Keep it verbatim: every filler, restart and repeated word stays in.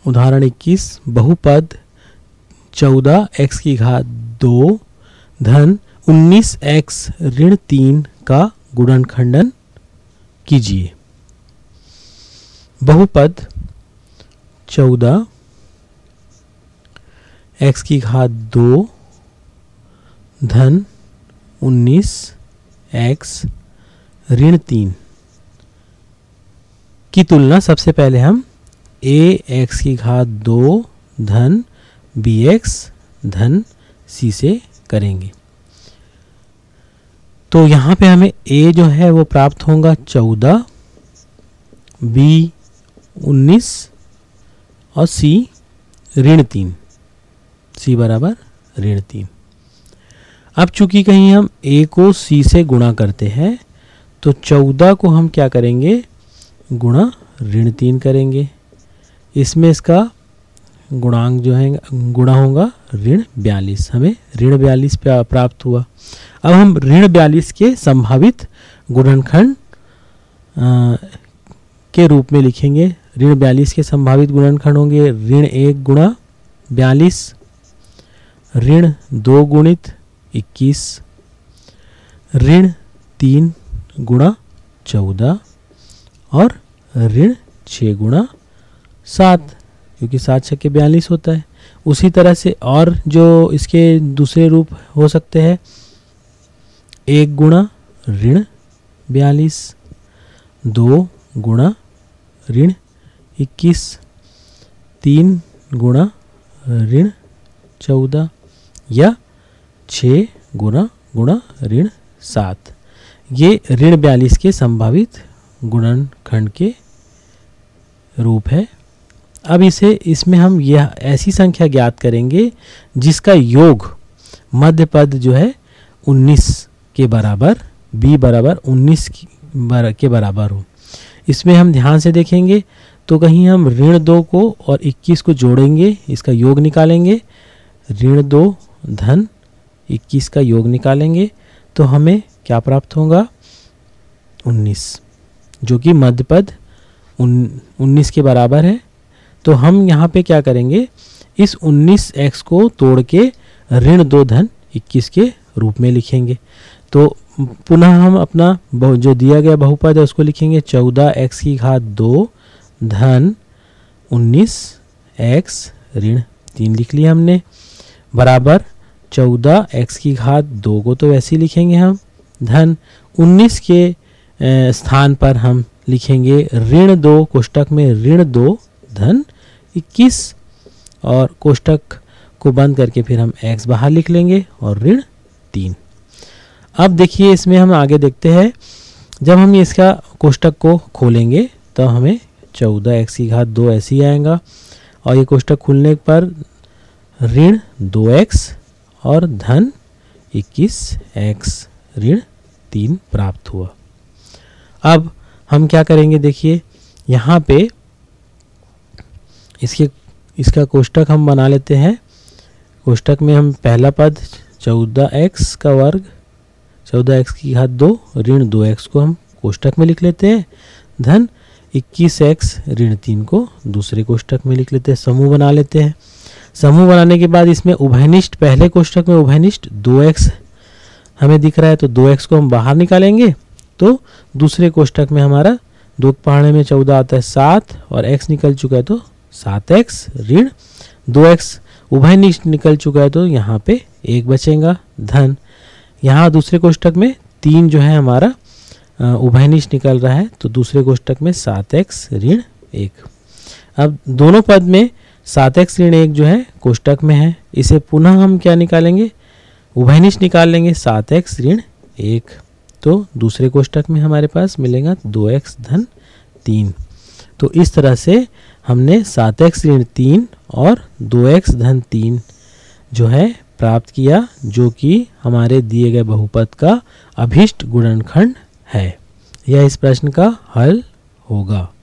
उदाहरण इक्कीस, बहुपद चौदह एक्स की घात दो धन उन्नीस एक्स ऋण तीन का गुणनखंडन कीजिए। बहुपद चौदह एक्स की घात दो धन उन्नीस एक्स ऋण तीन की तुलना सबसे पहले हम ए एक्स की घात दो धन बी एक्स धन सी से करेंगे। तो यहाँ पे हमें ए जो है वो प्राप्त होगा चौदह, बी उन्नीस और सी ऋण तीन, सी बराबर ऋण तीन। अब चूंकि कहीं हम ए को सी से गुणा करते हैं तो चौदह को हम क्या करेंगे, गुणा ऋण तीन करेंगे। इसमें इसका गुणांक जो है गुणा होगा ऋण बयालीस, हमें ऋण बयालीस प्राप्त हुआ। अब हम ऋण बयालीस के संभावित गुणनखंड के रूप में लिखेंगे। ऋण बयालीस के संभावित गुणनखंड होंगे ऋण एक गुणा बयालीस, ऋण दो गुणित इक्कीस, ऋण तीन गुणा चौदह और ऋण छः गुणा सात, क्योंकि सात छक्के बयालीस होता है। उसी तरह से और जो इसके दूसरे रूप हो सकते हैं, एक गुणा ऋण बयालीस, दो गुणा ऋण इक्कीस, तीन गुणा ऋण चौदह या छः गुणा गुणा ऋण सात। ये ऋण बयालीस के संभावित गुणनखंड के रूप है। अब इसे इसमें हम यह ऐसी संख्या ज्ञात करेंगे जिसका योग मध्य पद जो है उन्नीस के बराबर, b बराबर उन्नीस के बराबर हो। इसमें हम ध्यान से देखेंगे तो कहीं हम ऋण दो को और इक्कीस को जोड़ेंगे, इसका योग निकालेंगे, ऋण दो धन इक्कीस का योग निकालेंगे तो हमें क्या प्राप्त होगा, उन्नीस, जो कि मध्य पद उन्नीस के बराबर है। तो हम यहाँ पे क्या करेंगे, इस उन्नीस एक्स को तोड़ के ऋण दो धन इक्कीस के रूप में लिखेंगे। तो पुनः हम अपना जो दिया गया बहुपद है उसको लिखेंगे चौदह एक्स की घात दो धन उन्नीस एक्स ऋण तीन लिख लिया हमने, बराबर चौदह एक्स की घात दो को तो वैसे ही लिखेंगे हम, धन उन्नीस के स्थान पर हम लिखेंगे ऋण दो, कोष्टक में ऋण दो धन इक्कीस और कोष्टक को बंद करके फिर हम x बाहर लिख लेंगे और ऋण तीन। अब देखिए इसमें हम आगे देखते हैं, जब हम इसका कोष्टक को खोलेंगे तो हमें चौदह एक्स की घात दो ऐसे ही आएगा और ये कोष्टक खुलने पर ऋण दो एक्स और धन इक्कीस एक्स ऋण तीन प्राप्त हुआ। अब हम क्या करेंगे, देखिए यहाँ पे इसके इसका कोष्टक हम बना लेते हैं। कोष्टक में हम पहला पद चौदह एक्स का वर्ग, चौदह एक्स की घात दो ऋण दो एक्स को हम कोष्टक में लिख लेते हैं, धन इक्कीस एक्स ऋण तीन को दूसरे कोष्टक में लिख लेते हैं, समूह बना लेते हैं। समूह बनाने के बाद इसमें उभयनिष्ठ, पहले कोष्टक में उभयनिष्ठ दो एक्स हमें दिख रहा है तो दो एक्स को हम बाहर निकालेंगे तो दूसरे कोष्टक में हमारा दो पहाड़े में चौदह आता है सात और x निकल चुका है तो सात एक्स ऋण दो एक्स उभयनिष्ठ निकल चुका है तो यहाँ पे एक बचेगा, धन यहाँ दूसरे कोष्टक में तीन जो है हमारा उभयनिष्ठ निकल रहा है तो दूसरे कोष्टक में सात एक्स ऋण एक। अब दोनों पद में सात एक्स ऋण एक जो है कोष्टक में है, इसे पुनः हम क्या निकालेंगे, उभयनिष्ठ निकाल लेंगे सात एक्स ऋण एक, तो दूसरे कोष्टक में हमारे पास मिलेगा दो एक्स धन तीन। तो इस तरह से हमने सात एक्स ऋण तीन और दो एक्स धन तीन जो है प्राप्त किया, जो कि हमारे दिए गए बहुपद का अभीष्ट गुणनखंड है। यह इस प्रश्न का हल होगा।